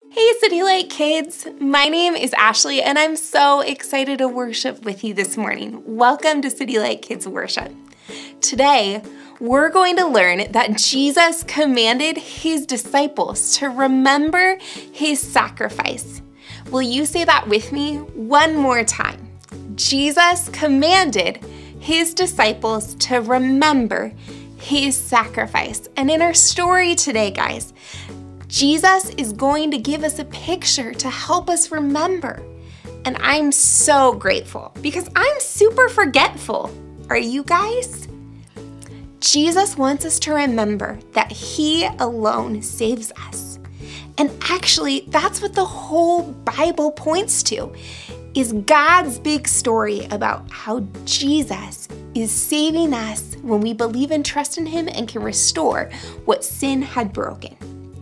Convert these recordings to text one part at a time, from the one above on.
Hey City Light kids, my name is Ashley and I'm so excited to worship with you this morning. Welcome to City Light Kids Worship. Today, we're going to learn that Jesus commanded his disciples to remember his sacrifice. Will you say that with me one more time? Jesus commanded his disciples to remember his sacrifice. And in our story today, guys, Jesus is going to give us a picture to help us remember. And I'm so grateful because I'm super forgetful. Are you guys? Jesus wants us to remember that he alone saves us. And actually, that's what the whole Bible points to, is God's big story about how Jesus is saving us when we believe and trust in him and can restore what sin had broken.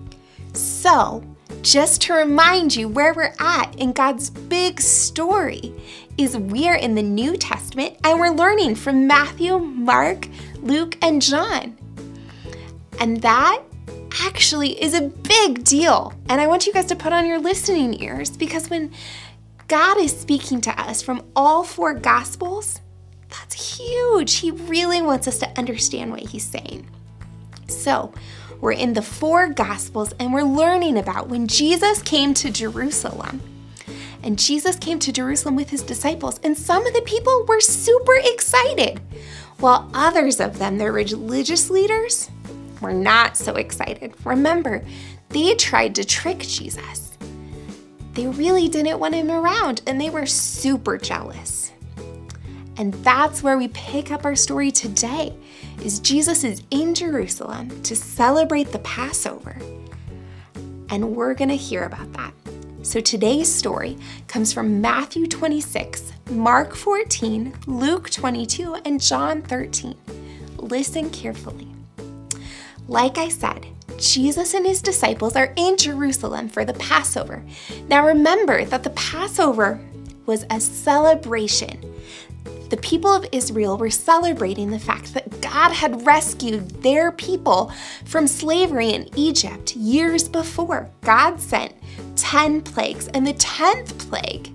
So, just to remind you where we're at in God's big story is we're in the New Testament and we're learning from Matthew, Mark, Luke, and John. And that actually is a big deal. And I want you guys to put on your listening ears because when God is speaking to us from all four Gospels, that's huge. He really wants us to understand what he's saying. So, we're in the four Gospels and we're learning about when Jesus came to Jerusalem. And Jesus came to Jerusalem with his disciples, and some of the people were super excited, while others of them, the religious leaders, were not so excited. Remember, they tried to trick Jesus. They really didn't want him around, and they were super jealous. And that's where we pick up our story today, is Jesus is in Jerusalem to celebrate the Passover. And we're gonna hear about that. So today's story comes from Matthew 26, Mark 14, Luke 22, and John 13. Listen carefully. Like I said, Jesus and his disciples are in Jerusalem for the Passover. Now remember that the Passover was a celebration. The people of Israel were celebrating the fact that God had rescued their people from slavery in Egypt years before. God sent 10 plagues, and the 10th plague,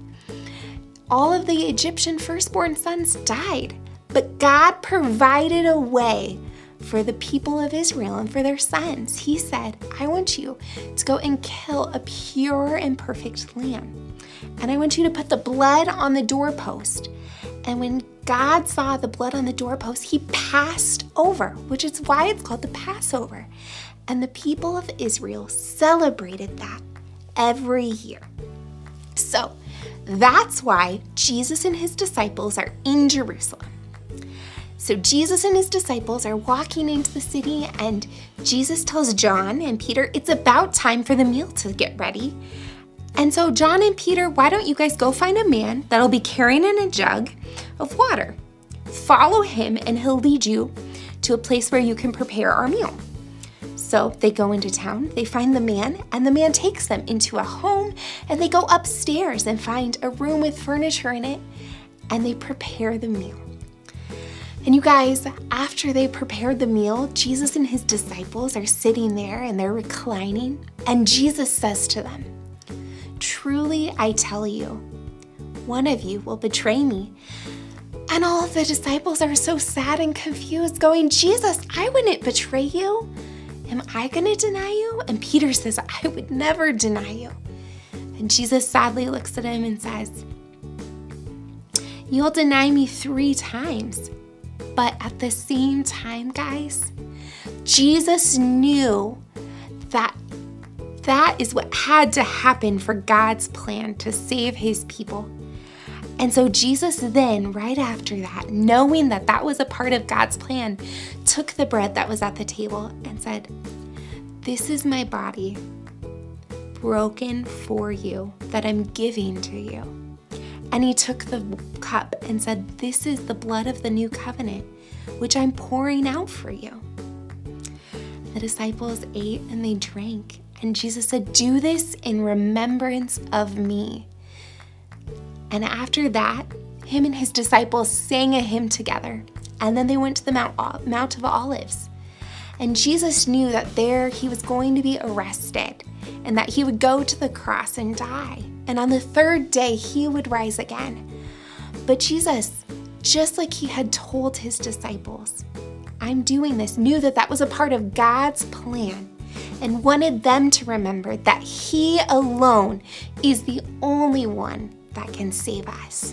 all of the Egyptian firstborn sons died. But God provided a way for the people of Israel and for their sons. He said, I want you to go and kill a pure and perfect lamb. And I want you to put the blood on the doorpost. And when God saw the blood on the doorpost, he passed over, which is why it's called the Passover. And the people of Israel celebrated that every year. So that's why Jesus and his disciples are in Jerusalem. So Jesus and his disciples are walking into the city, and Jesus tells John and Peter it's about time for the meal to get ready. And so John and Peter, why don't you guys go find a man that'll be carrying in a jug of water. Follow him and he'll lead you to a place where you can prepare our meal. So they go into town, they find the man, and the man takes them into a home, and they go upstairs and find a room with furniture in it, and they prepare the meal. And you guys, after they prepared the meal, Jesus and his disciples are sitting there and they're reclining, and Jesus says to them, truly, I tell you, one of you will betray me. And all of the disciples are so sad and confused, going, Jesus, I wouldn't betray you. Am I gonna deny you? And Peter says, I would never deny you. And Jesus sadly looks at him and says, you'll deny me 3 times. But at the same time, guys, Jesus knew that that is what had to happen for God's plan to save his people. And so Jesus then, right after that, knowing that that was a part of God's plan, took the bread that was at the table and said, this is my body broken for you that I'm giving to you. And he took the cup and said, this is the blood of the new covenant, which I'm pouring out for you. The disciples ate and they drank. And Jesus said, do this in remembrance of me. And after that, him and his disciples sang a hymn together. And then they went to the Mount of Olives. And Jesus knew that there he was going to be arrested and that he would go to the cross and die. And on the third day, he would rise again. But Jesus, just like he had told his disciples, I'm doing this, knew that that was a part of God's plan and wanted them to remember that he alone is the only one that can save us.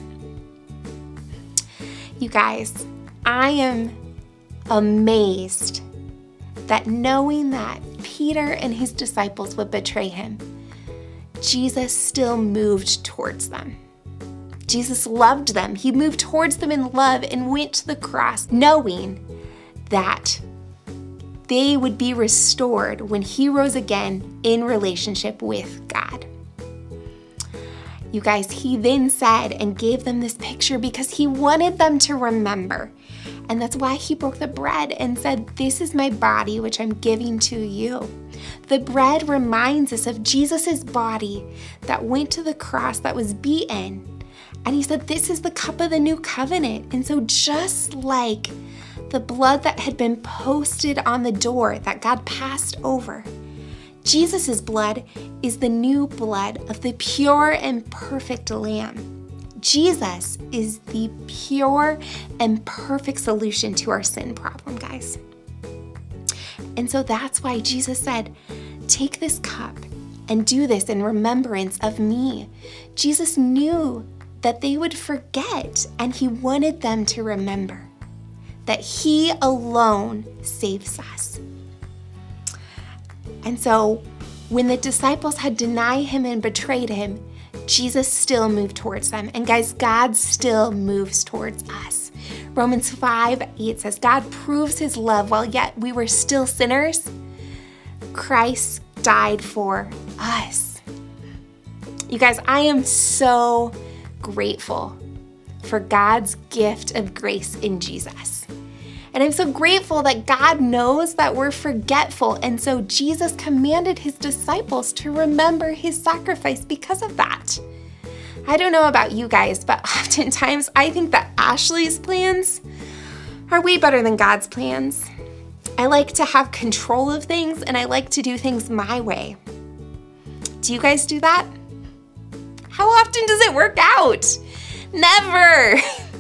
You guys, I am amazed that knowing that Peter and his disciples would betray him, Jesus still moved towards them. Jesus loved them. He moved towards them in love and went to the cross, knowing that they would be restored when he rose again in relationship with God. You guys, he then said and gave them this picture because he wanted them to remember. And that's why he broke the bread and said, this is my body, which I'm giving to you. The bread reminds us of Jesus's body that went to the cross, that was beaten. And he said, this is the cup of the new covenant. And so just like the blood that had been posted on the door that God passed over, Jesus's blood is the new blood of the pure and perfect Lamb. Jesus is the pure and perfect solution to our sin problem, guys. And so that's why Jesus said, take this cup and do this in remembrance of me. Jesus knew that they would forget, and he wanted them to remember that he alone saves us. And so when the disciples had denied him and betrayed him, Jesus still moved towards them. And guys, God still moves towards us. Romans 5:8 says, God proves his love while yet we were still sinners. Christ died for us. You guys, I am so grateful for God's gift of grace in Jesus. And I'm so grateful that God knows that we're forgetful. And so Jesus commanded his disciples to remember his sacrifice because of that. I don't know about you guys, but oftentimes I think that Ashley's plans are way better than God's plans. I like to have control of things, and I like to do things my way. Do you guys do that? How often does it work out? Never.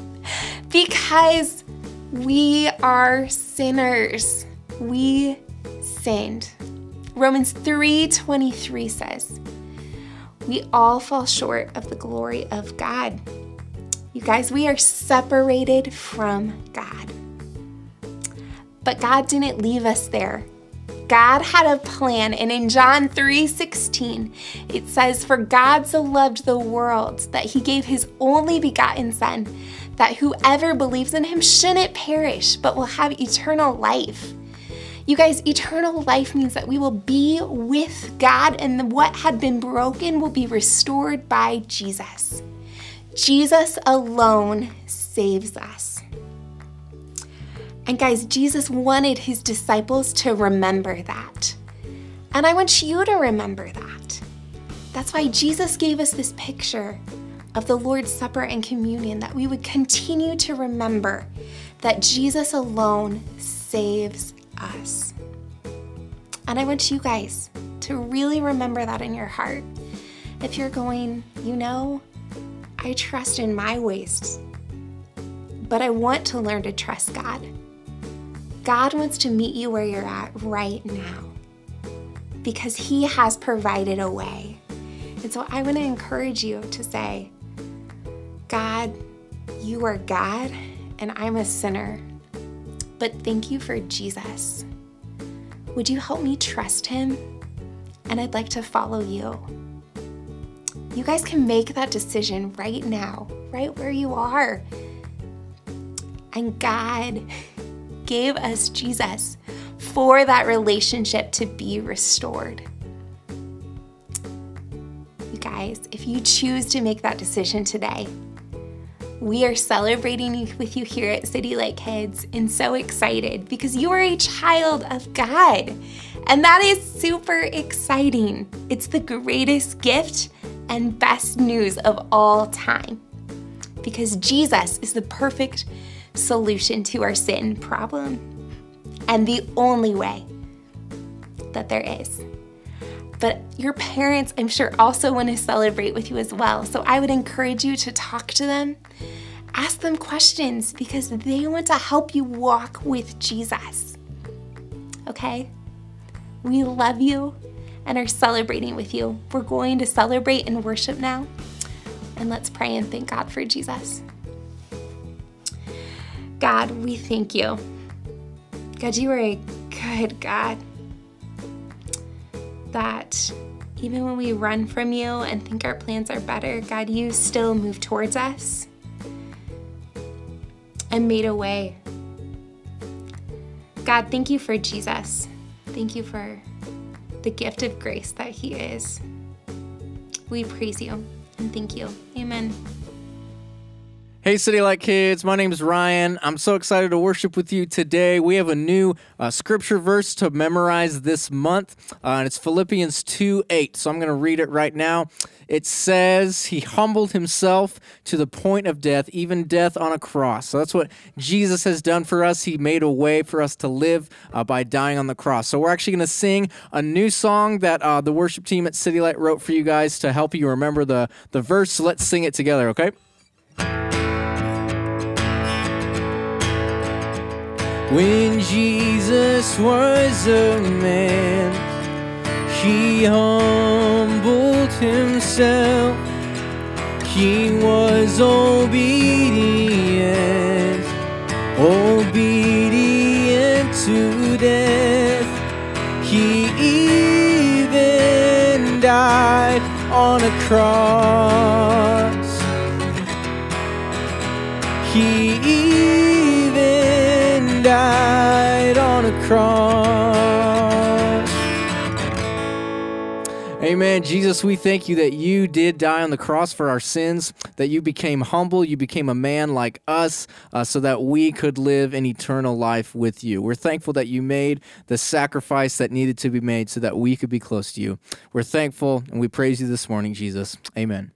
Because we are sinners. We sinned. Romans 3:23 says, we all fall short of the glory of God. You guys, we are separated from God. But God didn't leave us there. God had a plan, and in John 3:16, it says, for God so loved the world that he gave his only begotten Son, that whoever believes in him shouldn't perish, but will have eternal life. You guys, eternal life means that we will be with God, and what had been broken will be restored by Jesus. Jesus alone saves us. And guys, Jesus wanted his disciples to remember that. And I want you to remember that. That's why Jesus gave us this picture of the Lord's Supper and communion, that we would continue to remember that Jesus alone saves us. And I want you guys to really remember that in your heart. If you're going, I trust in my ways, but I want to learn to trust God. God wants to meet you where you're at right now because he has provided a way. And so I want to encourage you to say, God, you are God and I'm a sinner, but thank you for Jesus. Would you help me trust him? And I'd like to follow you. You guys can make that decision right now, right where you are. And God gave us Jesus for that relationship to be restored. You guys, if you choose to make that decision today, we are celebrating with you here at City Light Kids and so excited because you are a child of God. And that is super exciting. It's the greatest gift and best news of all time because Jesus is the perfect solution to our sin problem and the only way that there is. But your parents, I'm sure, also want to celebrate with you as well. So I would encourage you to talk to them, ask them questions, because they want to help you walk with Jesus. Okay? We love you and are celebrating with you. We're going to celebrate and worship now. And let's pray and thank God for Jesus. God, we thank you. God, you are a good God. That even when we run from you and think our plans are better, God, you still move towards us and made a way. God, thank you for Jesus. Thank you for the gift of grace that he is. We praise you and thank you. Amen. Hey, City Light kids, my name is Ryan. I'm so excited to worship with you today. We have a new scripture verse to memorize this month, and it's Philippians 2:8. So I'm going to read it right now. It says, he humbled himself to the point of death, even death on a cross. So that's what Jesus has done for us. He made a way for us to live by dying on the cross. So we're actually going to sing a new song that the worship team at City Light wrote for you guys to help you remember the verse. So let's sing it together, okay? When Jesus was a man, he humbled himself. He was obedient, obedient to death. He even died on a cross. He even died on a cross. Amen. Jesus, we thank you that you did die on the cross for our sins, that you became humble, you became a man like us, so that we could live an eternal life with you. We're thankful that you made the sacrifice that needed to be made so that we could be close to you. We're thankful and we praise you this morning, Jesus. Amen.